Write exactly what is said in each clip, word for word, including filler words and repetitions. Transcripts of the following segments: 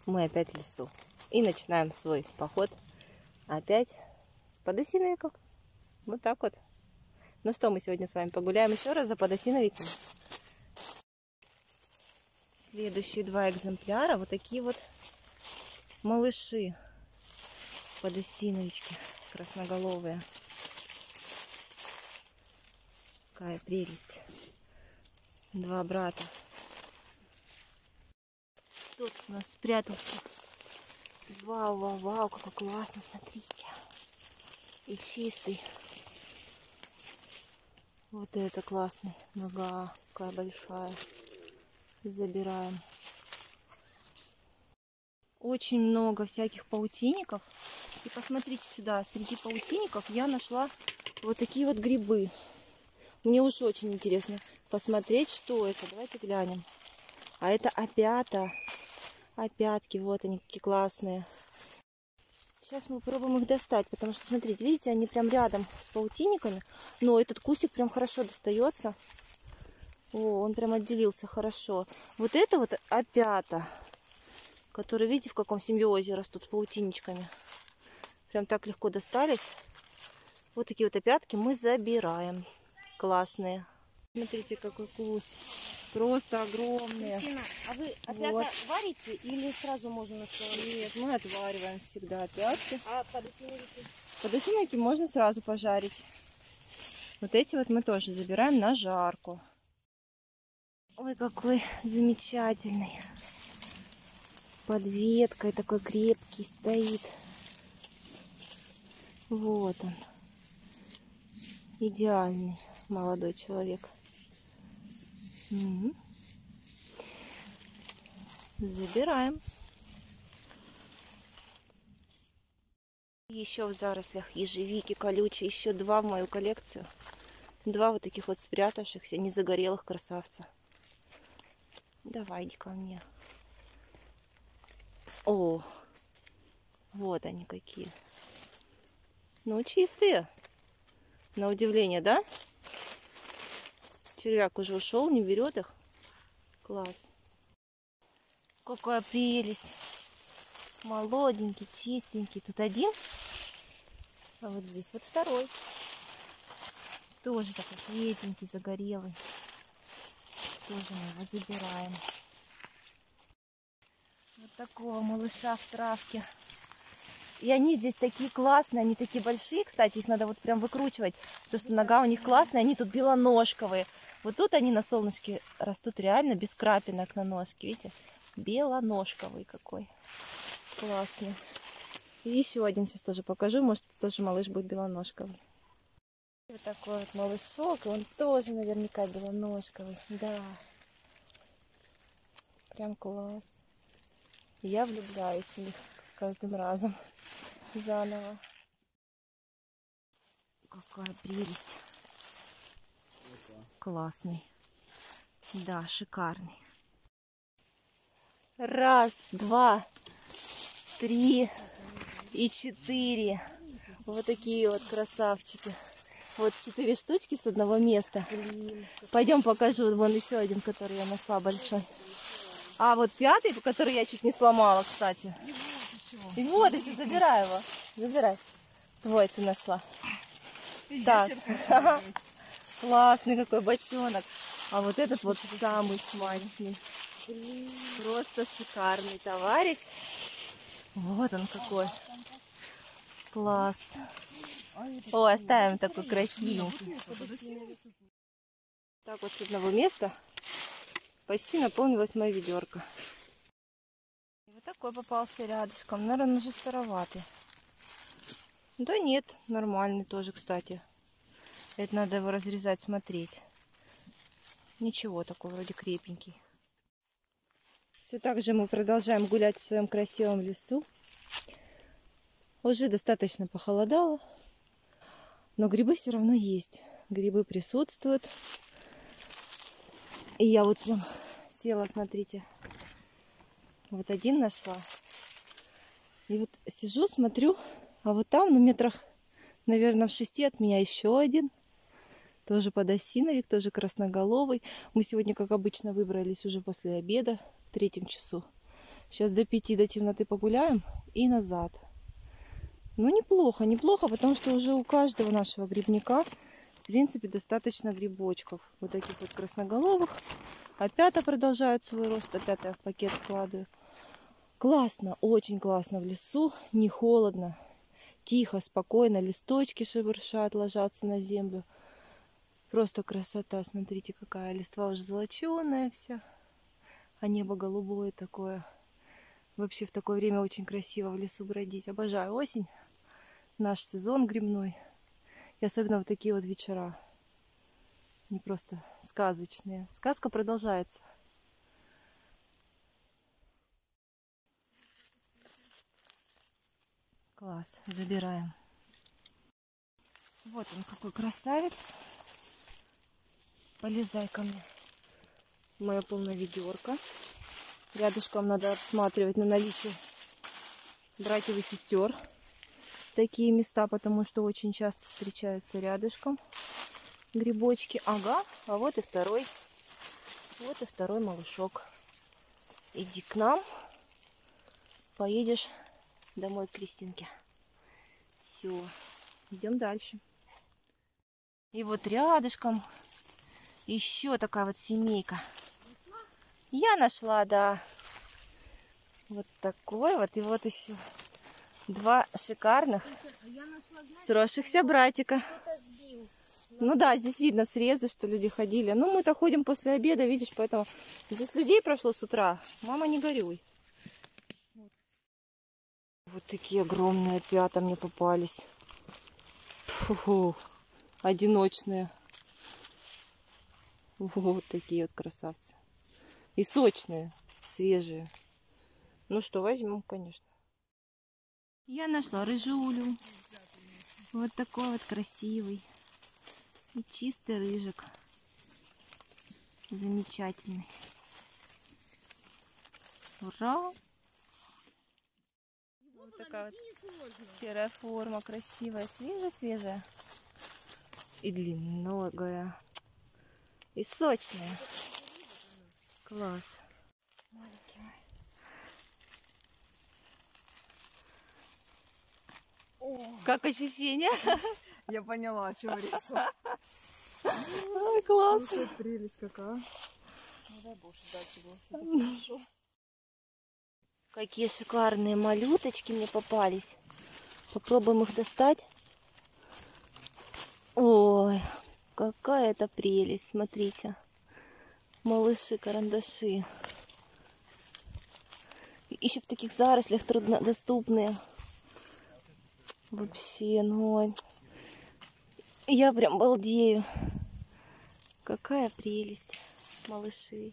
мы опять в лесу. И начинаем свой поход опять с подосиновиков. Вот так вот. Ну что, мы сегодня с вами погуляем еще раз за подосиновиками. Следующие два экземпляра, вот такие вот малыши. Подосиновички красноголовые. Какая прелесть. Два брата. Тут у нас спрятался. Вау, вау, вау, какой классно, смотрите. И чистый. Вот это классный. Нога какая большая. Забираем. Очень много всяких паутинников. И посмотрите сюда, среди паутинников я нашла вот такие вот грибы. Мне уж очень интересно посмотреть, что это. Давайте глянем. А это опята. Опятки, вот они какие классные. Сейчас мы попробуем их достать, потому что, смотрите, видите, они прям рядом с паутинниками. Но этот кустик прям хорошо достается. О, он прям отделился хорошо. Вот это вот опята, которые, видите, в каком симбиозе растут с паутинничками. Прям так легко достались. Вот такие вот опятки мы забираем. Классные. Смотрите, какой куст. Просто огромные. Кристина, а вы опята вот варите или сразу можно на стол? Нет, мы отвариваем всегда опятки. А подосиновики? Подосиновики можно сразу пожарить. Вот эти вот мы тоже забираем на жарку. Ой, какой замечательный. Под веткой такой крепкий стоит. Вот он. Идеальный молодой человек. Угу. Забираем. Еще в зарослях ежевики колючие. Еще два в мою коллекцию. Два вот таких вот спрятавшихся, незагорелых красавца. Давай, иди ко мне. О, вот они какие. Ну, чистые. На удивление, да? Червяк уже ушел, не берет их. Класс. Какая прелесть. Молоденький, чистенький. Тут один. А вот здесь вот второй. Тоже такой светенький, загорелый. Тоже мы его забираем. Вот такого малыша в травке. И они здесь такие классные, они такие большие, кстати, их надо вот прям выкручивать, потому что нога у них классная, они тут белоножковые. Вот тут они на солнышке растут реально без крапинок на ножке, видите? Белоножковый какой. Классный. И еще один сейчас тоже покажу, может тоже малыш будет белоножковый. Вот такой вот малышок, и он тоже наверняка белоножковый, да. Прям класс. Я влюбляюсь в них с каждым разом. Заново. Какая прелесть. Классный. Да, шикарный. Раз, два, три и четыре. Вот такие вот красавчики. Вот четыре штучки с одного места. Пойдем покажу. Вон еще один, который я нашла большой. А вот пятый, который я чуть не сломала, кстати. И вот еще, забирай его. Забирай. Твой ты нашла. Так. Классный какой бочонок. А вот этот вот самый смачный. Просто шикарный товарищ. Вот он какой. Класс. О, оставим такой красивенький. Так вот с одного места почти наполнилась моя ведерко. Вот такой попался рядышком. Наверное, он уже староватый. Да нет, нормальный тоже, кстати. Это надо его разрезать, смотреть. Ничего, такой вроде крепенький. Все так же мы продолжаем гулять в своем красивом лесу. Уже достаточно похолодало. Но грибы все равно есть. Грибы присутствуют. И я вот прям села, смотрите. Вот один нашла. И вот сижу, смотрю. А вот там, ну, метрах, наверное, в шести от меня еще один. Тоже подосиновик, тоже красноголовый. Мы сегодня, как обычно, выбрались уже после обеда, в третьем часу. Сейчас до пяти, до темноты погуляем и назад. Ну, неплохо, неплохо, потому что уже у каждого нашего грибника, в принципе, достаточно грибочков. Вот таких вот красноголовых. Опята продолжают свой рост, опять я в пакет складываю. Классно, очень классно в лесу, не холодно. Тихо, спокойно, листочки шебуршат, ложатся на землю. Просто красота, смотрите, какая листва уже золоченая вся. А небо голубое такое. Вообще в такое время очень красиво в лесу бродить. Обожаю осень, наш сезон грибной. И особенно вот такие вот вечера. Не просто сказочные. Сказка продолжается. Класс, забираем. Вот он какой красавец. Полезай ко мне. Моя полная ведерко. Рядышком надо обсматривать на наличие братьев и сестер. Такие места, потому что очень часто встречаются рядышком грибочки. Ага, а вот и второй. Вот и второй малышок. Иди к нам. Поедешь домой к Кристинке. Все, идем дальше. И вот рядышком еще такая вот семейка. Я нашла, да. Вот такой вот. И вот еще два шикарных сросшихся братика. Ну да, здесь видно срезы, что люди ходили. Ну, мы-то ходим после обеда, видишь, поэтому здесь людей прошло с утра. Мама, не горюй. Вот такие огромные опята мне попались. Фу-фу. Одиночные. Вот такие вот красавцы. И сочные, свежие. Ну что, возьмем, конечно. Я нашла рыжулю. Вот такой вот красивый. И чистый рыжик. Замечательный. Ура! Вот такая вот серая форма, красивая, свежая-свежая. И длинногая. И сочная. Класс. Как ощущение? Я поняла, о чем речь. Ой, класс. Слушай, прелесть какая. Ну дай боже, дальше было все так хорошо. Какие шикарные малюточки мне попались. Попробуем их достать. Ой, какая это прелесть, смотрите. Малыши-карандаши. Еще в таких зарослях труднодоступные. Вообще, ну, я прям балдею. Какая прелесть, малыши.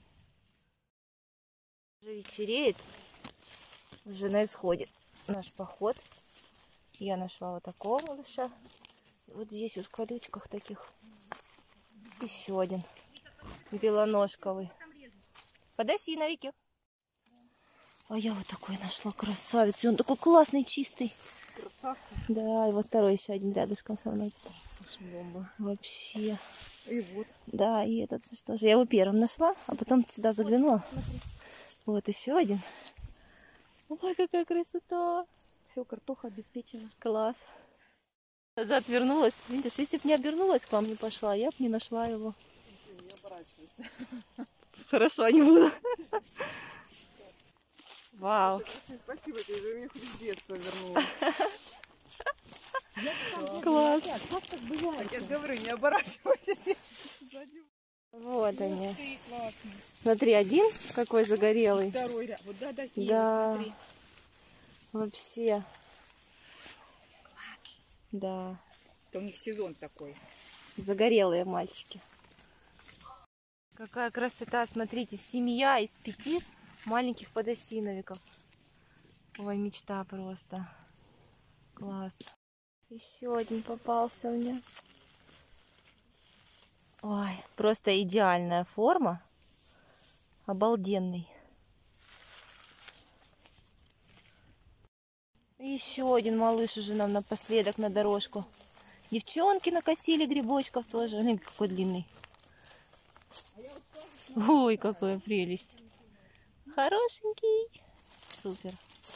Уже вечереет, уже на исходе наш поход. Я нашла вот такого малыша. Вот здесь вот в колючках таких еще один белоножковый. Подосиновики. А я вот такой нашла, красавец. И он такой классный, чистый. Красавцы. Да, и вот второй еще один рядышком со мной. Бомба. Вообще. И вот. Да, и этот же тоже. Я его первым нашла, а потом сюда заглянула. Вот, вот еще один. Ой, какая красота. Все, картоха обеспечена. Класс. Заотвернулась. Видишь, если бы не обернулась, к вам не пошла, я бы не нашла его. Не оборачивайся. Хорошо, не буду. Вау. Спасибо тебе, ты меня хоть с детства вернула. Класс. Так я же говорю, не оборачивайтесь. Вот они. Смотри, один какой загорелый. Второй ряд. Вот да, да, Да. смотри. Вообще. Да. Это у них сезон такой. Загорелые мальчики. Какая красота. Смотрите, семья из пяти маленьких подосиновиков. Ой, мечта просто. Класс. Еще один попался мне. Ой, просто идеальная форма. Обалденный. Еще один малыш уже нам напоследок на дорожку. Девчонки накосили грибочков тоже. Блин, какой длинный. Ой, какая прелесть. Хорошенький. супер.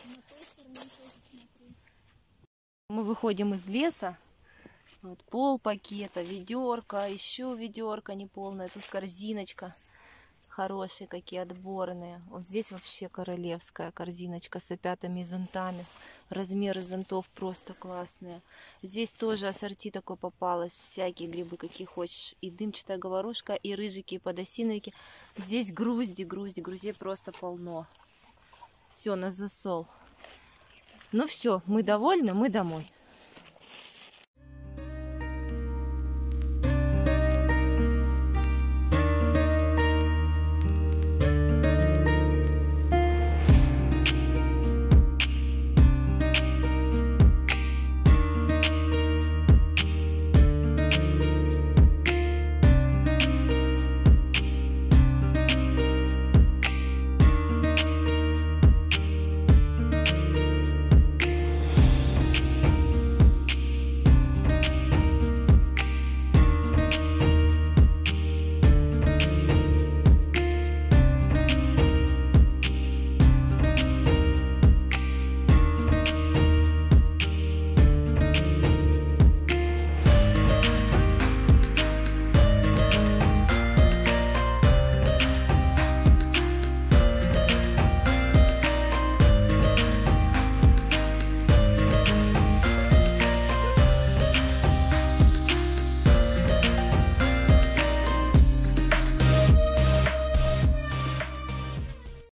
Мы выходим из леса. Вот пол пакета, ведерко, еще ведерко неполное. Тут корзиночка. Хорошие какие, отборные. Вот здесь вообще королевская корзиночка с опятами и зонтами. Размеры зонтов просто классные. Здесь тоже ассорти такой попалось. Всякие грибы, какие хочешь. И дымчатая говорушка, и рыжики, и подосиновики. Здесь грузди, грузди, грузей просто полно. Все, на засол. Ну все, мы довольны, мы домой.